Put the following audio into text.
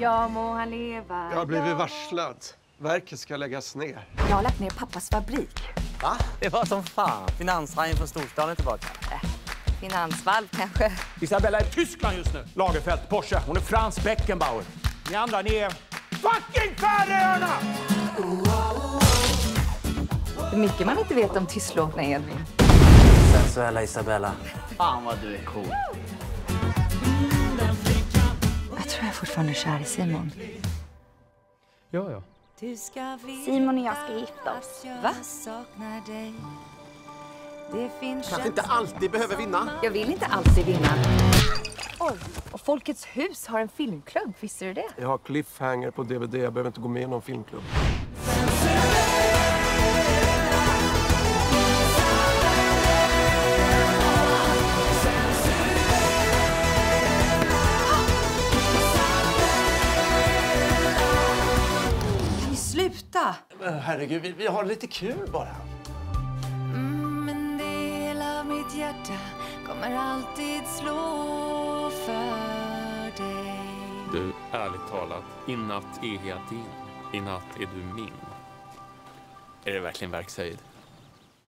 Ja, må han leva. Jag har blivit varslad. Verket ska läggas ner. Jag har lagt ner pappas fabrik. Va? Det var som fan. Finanshajen från storstaden tillbaka. Finansvalv kanske. Isabella är i Tyskland just nu. Lagerfeld, Porsche. Hon är Frans Beckenbauer. Ni andra, ni är fucking Färöarna! Hur mycket man inte vet om tystlåtna Edvin. Sensuella Isabella. Fan vad du är cool. Jag tror jag fortfarande är kär i Simon. Ja. Simon och jag ska gifta oss. Va? Kanske inte alltid behöver vinna. Jag vill inte alltid vinna. Oj, och Folkets hus har en filmklubb, visste du det? Jag har Cliffhanger på DVD. Jag behöver inte gå med i någon filmklubb. Kan ni sluta? Men herregud, vi har lite kul bara. En del av mitt hjärta kommer alltid slå för dig. Du, ärligt talat, i natt är jag din. I natt är du min. Är det verkligen verkshöjd?